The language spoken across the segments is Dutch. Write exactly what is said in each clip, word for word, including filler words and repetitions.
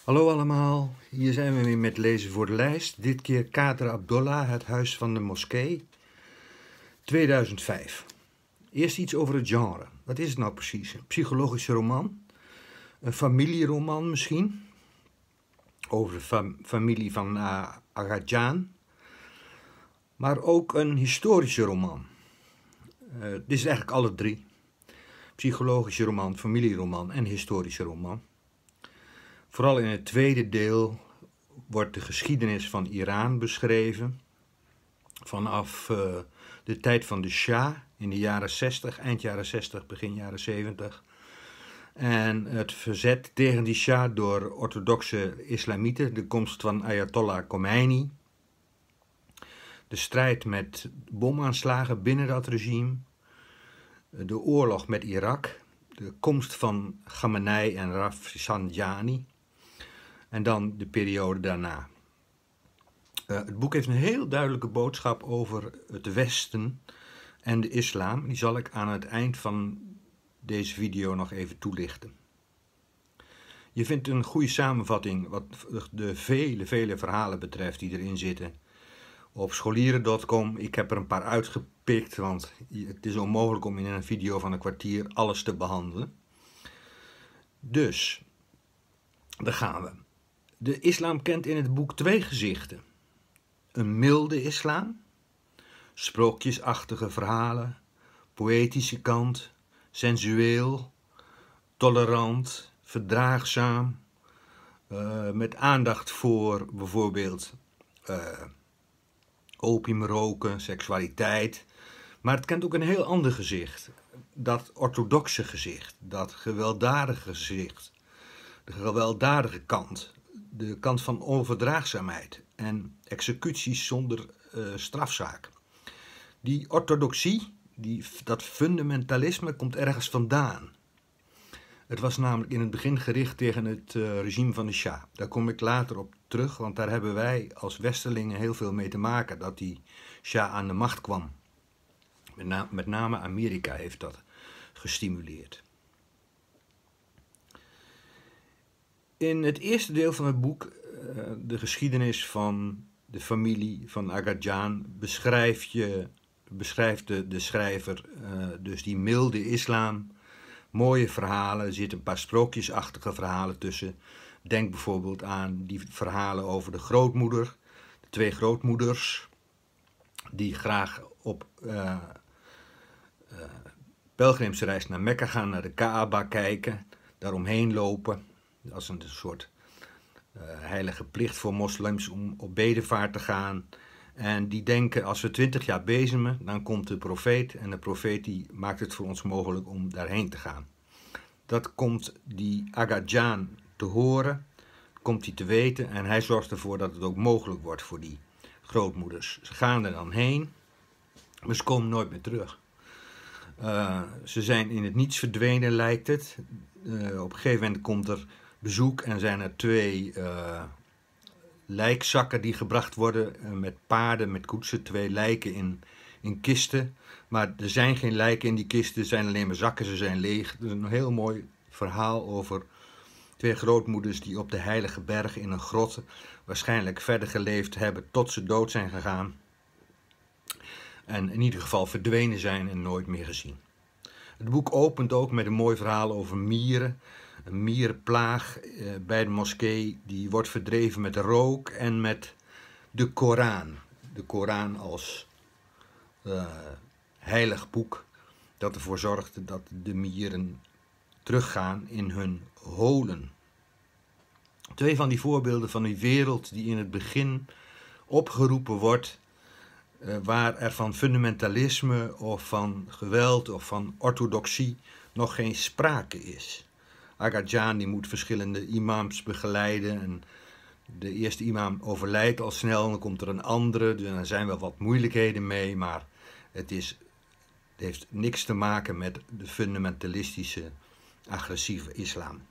Hallo allemaal, hier zijn we weer met lezen voor de lijst. Dit keer Kader Abdollah, Het Huis van de Moskee, tweeduizend vijf. Eerst iets over het genre. Wat is het nou precies? Een psychologische roman? Een familieroman misschien? Over de fam familie van uh, Aga-Jan. Maar ook een historische roman. Uh, dit is eigenlijk alle drie. Psychologische roman, familieroman en historische roman. Vooral in het tweede deel wordt de geschiedenis van Iran beschreven. Vanaf uh, de tijd van de Shah in de jaren zestig, eind jaren zestig, begin jaren zeventig. En het verzet tegen die Shah door orthodoxe islamieten, de komst van Ayatollah Khomeini. De strijd met bomaanslagen binnen dat regime. De oorlog met Irak. De komst van Khamenei en Rafsanjani. En dan de periode daarna. Uh, het boek heeft een heel duidelijke boodschap over het Westen en de islam. Die zal ik aan het eind van deze video nog even toelichten. Je vindt een goede samenvatting wat de vele, vele verhalen betreft die erin zitten op scholieren punt com. Ik heb er een paar uitgepikt, want het is onmogelijk om in een video van een kwartier alles te behandelen. Dus, daar gaan we. De islam kent in het boek twee gezichten. Een milde islam, sprookjesachtige verhalen, poëtische kant, sensueel, tolerant, verdraagzaam, uh, met aandacht voor bijvoorbeeld uh, opiumroken, seksualiteit. Maar het kent ook een heel ander gezicht, dat orthodoxe gezicht, dat gewelddadige gezicht, de gewelddadige kant. De kant van onverdraagzaamheid en executies zonder uh, strafzaak. Die orthodoxie, die, dat fundamentalisme komt ergens vandaan. Het was namelijk in het begin gericht tegen het uh, regime van de Shah. Daar kom ik later op terug, want daar hebben wij als Westerlingen heel veel mee te maken, dat die Shah aan de macht kwam. Met, na met name Amerika heeft dat gestimuleerd. In het eerste deel van het boek, uh, de geschiedenis van de familie van Aga-Jan, beschrijf je, beschrijft de, de schrijver uh, dus die milde islam, mooie verhalen, er zitten een paar sprookjesachtige verhalen tussen. Denk bijvoorbeeld aan die verhalen over de grootmoeder, de twee grootmoeders, die graag op uh, uh, pelgrimsreis naar Mekka gaan, naar de Kaaba kijken, daaromheen lopen. Dat is een soort uh, heilige plicht voor moslims om op bedevaart te gaan. En die denken, als we twintig jaar bezemen, dan komt de profeet. En de profeet die maakt het voor ons mogelijk om daarheen te gaan. Dat komt die Aga-Jan te horen, komt hij te weten. En hij zorgt ervoor dat het ook mogelijk wordt voor die grootmoeders. Ze gaan er dan heen, maar ze komen nooit meer terug. Uh, ze zijn in het niets verdwenen, lijkt het. Uh, op een gegeven moment komt er bezoek en zijn er twee uh, lijkzakken die gebracht worden uh, met paarden, met koetsen, twee lijken in, in kisten. Maar er zijn geen lijken in die kisten, er zijn alleen maar zakken, ze zijn leeg. Het is een heel mooi verhaal over twee grootmoeders die op de Heilige Berg in een grot waarschijnlijk verder geleefd hebben tot ze dood zijn gegaan. En in ieder geval verdwenen zijn en nooit meer gezien. Het boek opent ook met een mooi verhaal over mieren. Een mierenplaag eh, bij de moskee, die wordt verdreven met rook en met de Koran. De Koran als uh, heilig boek dat ervoor zorgde dat de mieren teruggaan in hun holen. Twee van die voorbeelden van die wereld die in het begin opgeroepen wordt, uh, waar er van fundamentalisme of van geweld of van orthodoxie nog geen sprake is. Aga-Jan die moet verschillende imams begeleiden en de eerste imam overlijdt al snel en dan komt er een andere. Dus er zijn wel wat moeilijkheden mee, maar het, is, het heeft niks te maken met de fundamentalistische, agressieve islam.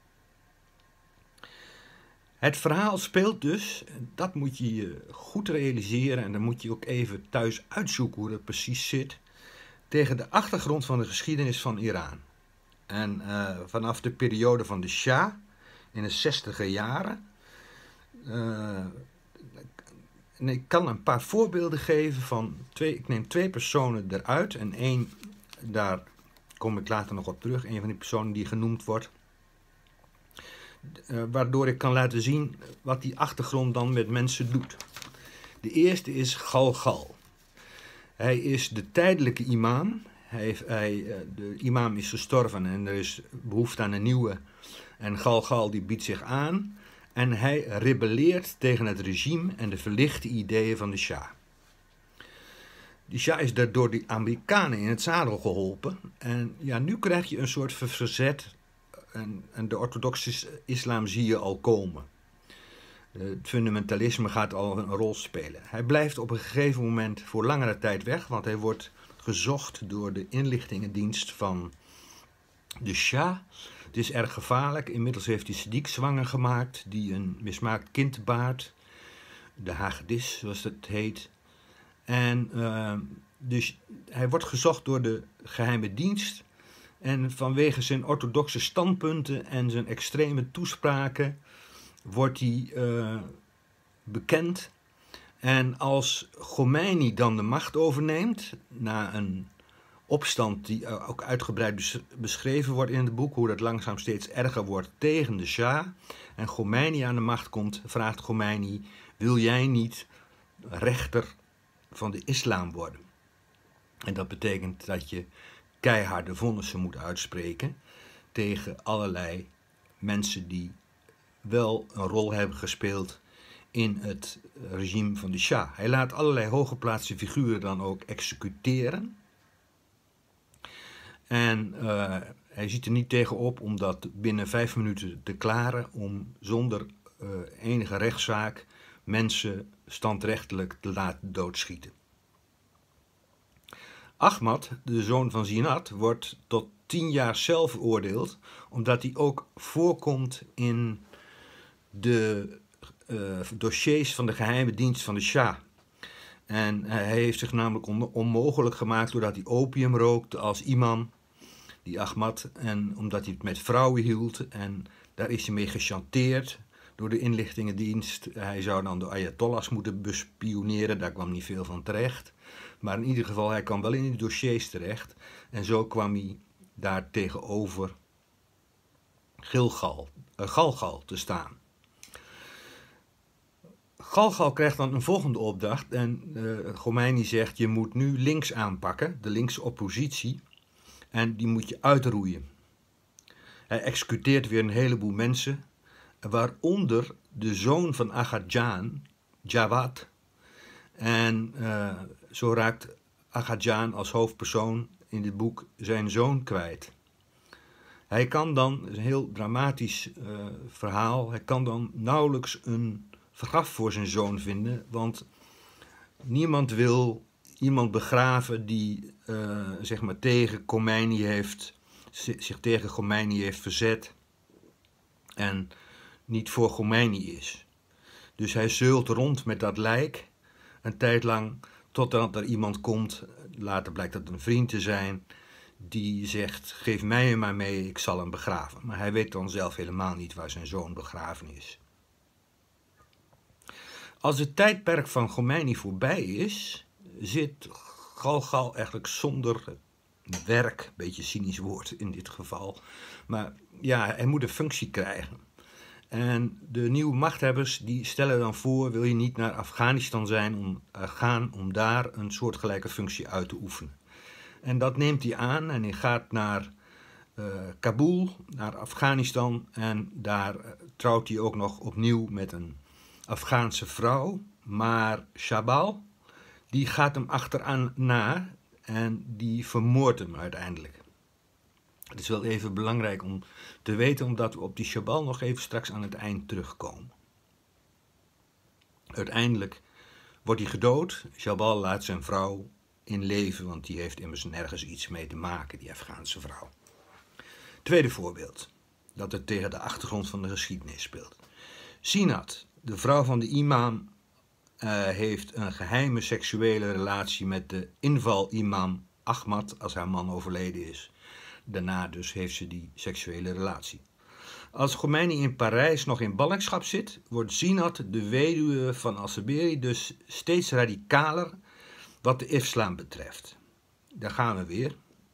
Het verhaal speelt dus, dat moet je je goed realiseren en dan moet je ook even thuis uitzoeken hoe dat precies zit, tegen de achtergrond van de geschiedenis van Iran. En uh, vanaf de periode van de Shah in de zestiger jaren. Uh, en ik kan een paar voorbeelden geven van twee, ik neem twee personen eruit en één, daar kom ik later nog op terug, een van die personen die genoemd wordt. Uh, waardoor ik kan laten zien wat die achtergrond dan met mensen doet. De eerste is Galgal. Hij is de tijdelijke imam. Hij heeft, hij, de imam is gestorven en er is behoefte aan een nieuwe. En Galgal die biedt zich aan. En hij rebelleert tegen het regime en de verlichte ideeën van de Shah. Die Shah is door de Amerikanen in het zadel geholpen. En ja, nu krijg je een soort verzet. En, en de orthodoxe islam zie je al komen. Het fundamentalisme gaat al een rol spelen. Hij blijft op een gegeven moment voor langere tijd weg, want hij wordt gezocht door de inlichtingendienst van de Shah. Het is erg gevaarlijk. Inmiddels heeft hij Sadiq zwanger gemaakt, die een mismaakt kind baart. De hagedis, zoals het heet. En uh, dus hij wordt gezocht door de geheime dienst. En vanwege zijn orthodoxe standpunten en zijn extreme toespraken wordt hij uh, bekend. En als Khomeini dan de macht overneemt, na een opstand die ook uitgebreid beschreven wordt in het boek, hoe dat langzaam steeds erger wordt tegen de Shah, en Khomeini aan de macht komt, vraagt Khomeini: wil jij niet rechter van de islam worden? En dat betekent dat je keiharde vonnissen moet uitspreken tegen allerlei mensen die wel een rol hebben gespeeld in het regime van de Shah. Hij laat allerlei hooggeplaatste figuren dan ook executeren. En uh, hij ziet er niet tegenop om dat binnen vijf minuten te klaren, om zonder uh, enige rechtszaak mensen standrechtelijk te laten doodschieten. Ahmad, de zoon van Zinat, wordt tot tien jaar cel veroordeeld, omdat hij ook voorkomt in de uh, dossiers van de geheime dienst van de Shah. En uh, hij heeft zich namelijk on- onmogelijk gemaakt doordat hij opium rookte als imam, die Ahmad, en omdat hij het met vrouwen hield. En daar is hij mee gechanteerd door de inlichtingendienst. Hij zou dan de ayatollahs moeten bespioneren, daar kwam niet veel van terecht. Maar in ieder geval, hij kwam wel in die dossiers terecht. En zo kwam hij daar tegenover Gilgal, uh, Galgal te staan. Galgal krijgt dan een volgende opdracht en uh, Khomeini zegt: je moet nu links aanpakken, de linkse oppositie, en die moet je uitroeien. Hij executeert weer een heleboel mensen, waaronder de zoon van Agha-Jan, Jawad. En uh, zo raakt Agha-Jan als hoofdpersoon in dit boek zijn zoon kwijt. Hij kan dan, het is een heel dramatisch uh, verhaal, hij kan dan nauwelijks een graf voor zijn zoon vinden, want niemand wil iemand begraven die uh, zeg maar tegen Khomeini heeft, zich tegen Khomeini heeft verzet en niet voor Khomeini is. Dus hij zeult rond met dat lijk een tijd lang, totdat er iemand komt, later blijkt dat een vriend te zijn, die zegt: geef mij hem maar mee, ik zal hem begraven. Maar hij weet dan zelf helemaal niet waar zijn zoon begraven is. Als het tijdperk van Khomeini voorbij is, zit Galgal eigenlijk zonder werk, een beetje een cynisch woord in dit geval, maar ja, hij moet een functie krijgen. En de nieuwe machthebbers die stellen dan voor: wil je niet naar Afghanistan zijn om, uh, gaan om daar een soortgelijke functie uit te oefenen. En dat neemt hij aan en hij gaat naar uh, Kabul, naar Afghanistan, en daar uh, trouwt hij ook nog opnieuw met een Afghaanse vrouw, maar Shabal, die gaat hem achteraan na en die vermoordt hem uiteindelijk. Het is wel even belangrijk om te weten, omdat we op die Shabal nog even straks aan het eind terugkomen. Uiteindelijk wordt hij gedood. Shabal laat zijn vrouw in leven, want die heeft immers nergens iets mee te maken, die Afghaanse vrouw. Tweede voorbeeld, dat het tegen de achtergrond van de geschiedenis speelt. Zinat, de vrouw van de imam, uh, heeft een geheime seksuele relatie met de inval-imam Ahmad als haar man overleden is. Daarna dus heeft ze die seksuele relatie. Als Khomeini in Parijs nog in ballingschap zit, wordt Zeenat, de weduwe van al-Saberi, dus steeds radicaler wat de islam betreft. Daar gaan we weer.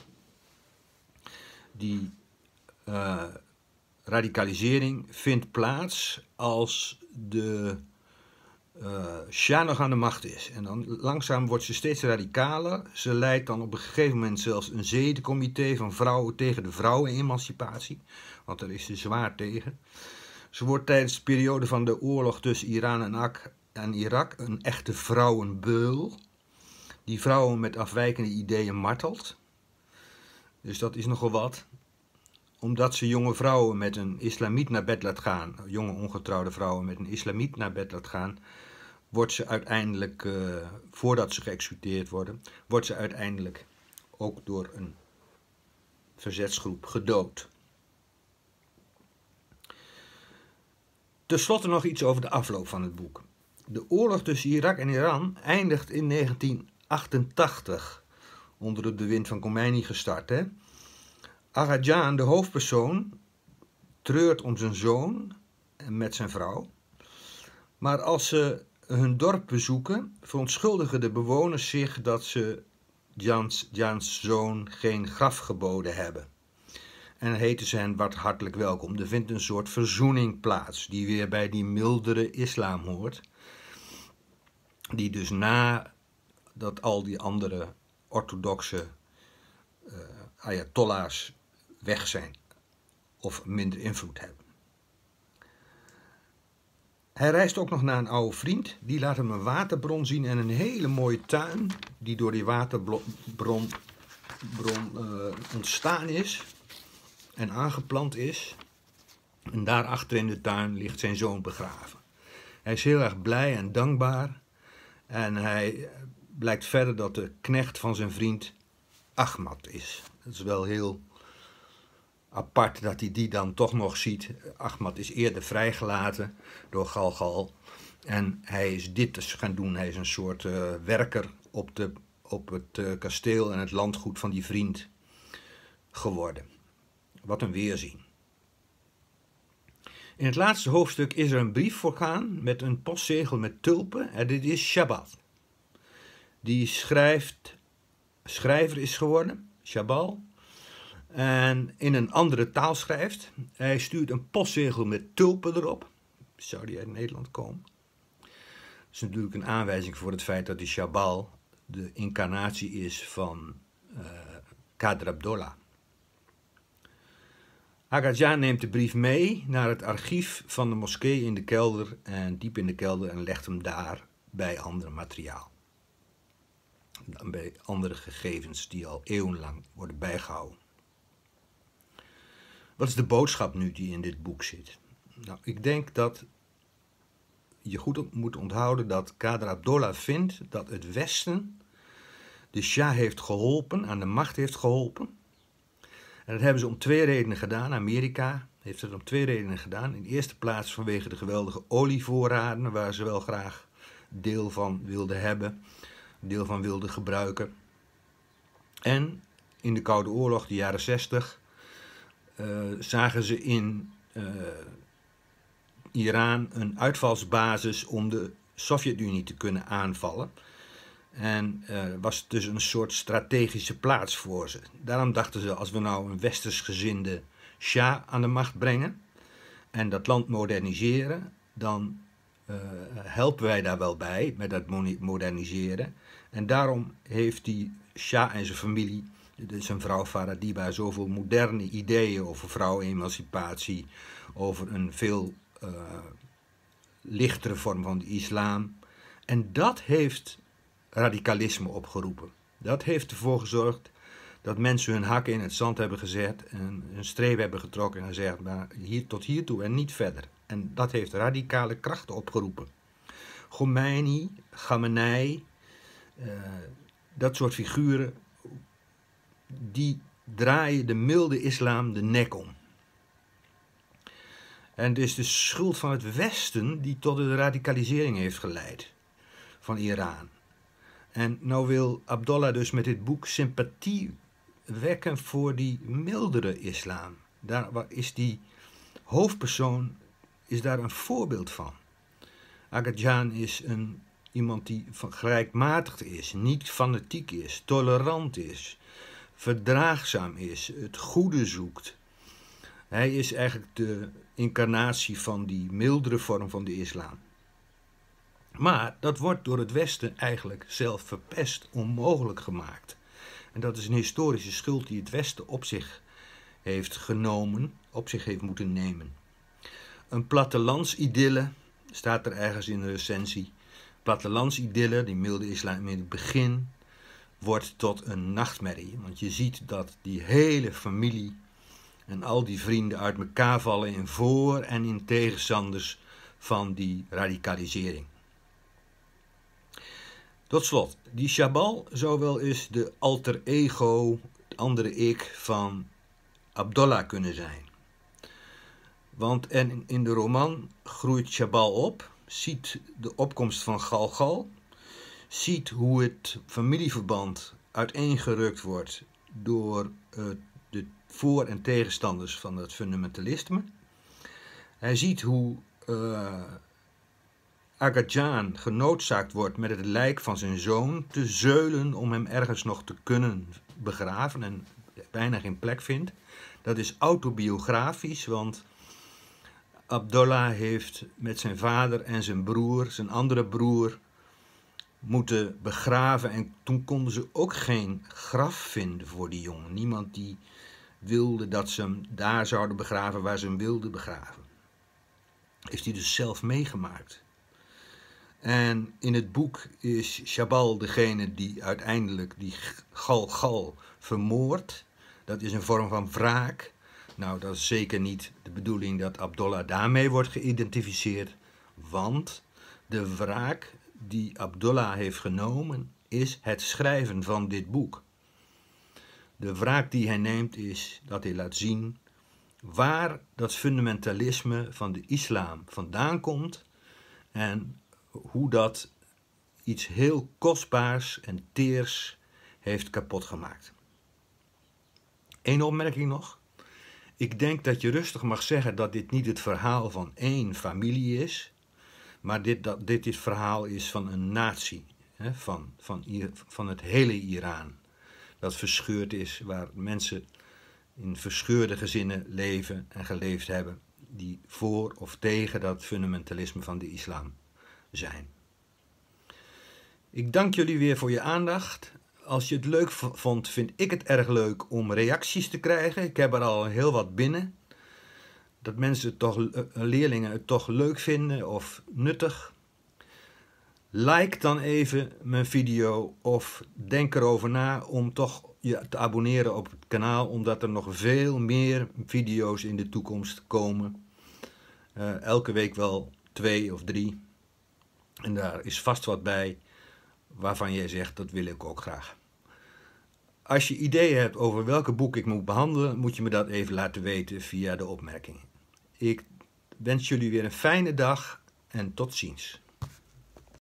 Die uh, radicalisering vindt plaats als de uh, Shah nog aan de macht is. En dan langzaam wordt ze steeds radicaler. Ze leidt dan op een gegeven moment zelfs een zedencomité van vrouwen tegen de vrouwenemancipatie. Want daar is ze zwaar tegen. Ze wordt tijdens de periode van de oorlog tussen Iran en, Ak en Irak een echte vrouwenbeul. Die vrouwen met afwijkende ideeën martelt. Dus dat is nogal wat. Omdat ze jonge vrouwen met een islamiet naar bed laat gaan, jonge ongetrouwde vrouwen met een islamiet naar bed laat gaan, wordt ze uiteindelijk, uh, voordat ze geëxecuteerd worden, wordt ze uiteindelijk ook door een verzetsgroep gedood. Ten slotte nog iets over de afloop van het boek. De oorlog tussen Irak en Iran eindigt in negentien achtentachtig, onder het bewind van Khomeini gestart. Hè? Agha Jan, de hoofdpersoon, treurt om zijn zoon met zijn vrouw. Maar als ze hun dorp bezoeken, verontschuldigen de bewoners zich dat ze Jans, Jans zoon geen graf geboden hebben. En heten ze hen wat hartelijk welkom. Er vindt een soort verzoening plaats, die weer bij die mildere islam hoort. Die dus na dat al die andere orthodoxe uh, ayatollahs weg zijn of minder invloed hebben. Hij reist ook nog naar een oude vriend, die laat hem een waterbron zien en een hele mooie tuin die door die waterbron bron, uh, ontstaan is en aangeplant is. En daarachter in de tuin ligt zijn zoon begraven. Hij is heel erg blij en dankbaar en hij blijkt verder dat de knecht van zijn vriend Ahmad is. Dat is wel heel apart dat hij die dan toch nog ziet. Ahmad is eerder vrijgelaten door Galgal. En hij is dit dus gaan doen. Hij is een soort uh, werker op, de, op het uh, kasteel en het landgoed van die vriend geworden. Wat een weerzien. In het laatste hoofdstuk is er een brief voorgaan met een postzegel met tulpen. En dit is Shabbat. Die schrijft, schrijver is geworden, Shabal. En in een andere taal schrijft. Hij stuurt een postzegel met tulpen erop. Zou die uit Nederland komen? Dat is natuurlijk een aanwijzing voor het feit dat die Shabal de incarnatie is van uh, Qadr Abdollah. Agha Jan neemt de brief mee naar het archief van de moskee in de kelder en diep in de kelder en legt hem daar bij ander materiaal. Bij andere gegevens die al eeuwenlang worden bijgehouden. Wat is de boodschap nu die in dit boek zit? Nou, ik denk dat je goed moet onthouden dat Qadr Abdollah vindt dat het Westen de Shah heeft geholpen, aan de macht heeft geholpen. En dat hebben ze om twee redenen gedaan. Amerika heeft het om twee redenen gedaan. In de eerste plaats vanwege de geweldige olievoorraden, waar ze wel graag deel van wilden hebben, deel van wilden gebruiken. En in de Koude Oorlog, de jaren zestig, uh, zagen ze in uh, Iran een uitvalsbasis om de Sovjet-Unie te kunnen aanvallen. En uh, was dus een soort strategische plaats voor ze. Daarom dachten ze, als we nou een westersgezinde Shah aan de macht brengen en dat land moderniseren, dan uh, helpen wij daar wel bij met dat moderniseren. En daarom heeft die Shah en zijn familie, zijn vrouw Farah Diba, zoveel moderne ideeën over vrouwenemancipatie, over een veel uh, lichtere vorm van de islam. En dat heeft radicalisme opgeroepen. Dat heeft ervoor gezorgd dat mensen hun hakken in het zand hebben gezet en een streep hebben getrokken en gezegd, maar hier tot hiertoe en niet verder. En dat heeft radicale krachten opgeroepen. Khomeini, Khamenei, uh, dat soort figuren, die draaien de milde islam de nek om. En het is de schuld van het Westen die tot de radicalisering heeft geleid van Iran. En nou wil Abdollah dus met dit boek sympathie wekken voor die mildere islam. Daar is die hoofdpersoon is daar een voorbeeld van. Aga Khan is een, iemand die gelijkmatigd is, niet fanatiek is, tolerant is, verdraagzaam is, het goede zoekt. Hij is eigenlijk de incarnatie van die mildere vorm van de islam. Maar dat wordt door het Westen eigenlijk zelf verpest, onmogelijk gemaakt. En dat is een historische schuld die het Westen op zich heeft genomen, op zich heeft moeten nemen. Een plattelandsidylle, staat er ergens in de recensie. Plattelandsidylle, die milde islam in het begin, wordt tot een nachtmerrie. Want je ziet dat die hele familie en al die vrienden uit elkaar vallen in voor- en in tegenstanders van die radicalisering. Tot slot, die Chabal zou wel eens de alter ego, het andere ik van Abdollah kunnen zijn. Want en in de roman groeit Chabal op, ziet de opkomst van Galgal, ziet hoe het familieverband uiteengerukt wordt door uh, de voor- en tegenstanders van het fundamentalisme. Hij ziet hoe uh, Aga Khan genoodzaakt wordt met het lijk van zijn zoon te zeulen om hem ergens nog te kunnen begraven en bijna geen plek vindt. Dat is autobiografisch, want Abdollah heeft met zijn vader en zijn broer, zijn andere broer, moeten begraven. En toen konden ze ook geen graf vinden voor die jongen. Niemand die wilde dat ze hem daar zouden begraven waar ze hem wilden begraven. Heeft hij dus zelf meegemaakt. En in het boek is Chabal degene die uiteindelijk die Galgal vermoordt. Dat is een vorm van wraak. Nou, dat is zeker niet de bedoeling dat Abdollah daarmee wordt geïdentificeerd. Want de wraak die Abdollah heeft genomen is het schrijven van dit boek. De wraak die hij neemt is dat hij laat zien waar dat fundamentalisme van de islam vandaan komt en hoe dat iets heel kostbaars en teers heeft kapot gemaakt. Eén opmerking nog. Ik denk dat je rustig mag zeggen dat dit niet het verhaal van één familie is, maar dit, dat, dit het verhaal is van een natie, hè, van, van, van het hele Iran, dat verscheurd is, waar mensen in verscheurde gezinnen leven en geleefd hebben, die voor of tegen dat fundamentalisme van de islam zijn. Ik dank jullie weer voor je aandacht. Als je het leuk vond, vind ik het erg leuk om reacties te krijgen. Ik heb er al heel wat binnen. Dat mensen het toch, leerlingen het toch leuk vinden of nuttig. Like dan even mijn video of denk erover na om toch je te abonneren op het kanaal, omdat er nog veel meer video's in de toekomst komen. Uh, elke week wel twee of drie. En daar is vast wat bij waarvan jij zegt, dat wil ik ook graag. Als je ideeën hebt over welke boek ik moet behandelen, moet je me dat even laten weten via de opmerkingen. Ik wens jullie weer een fijne dag en tot ziens.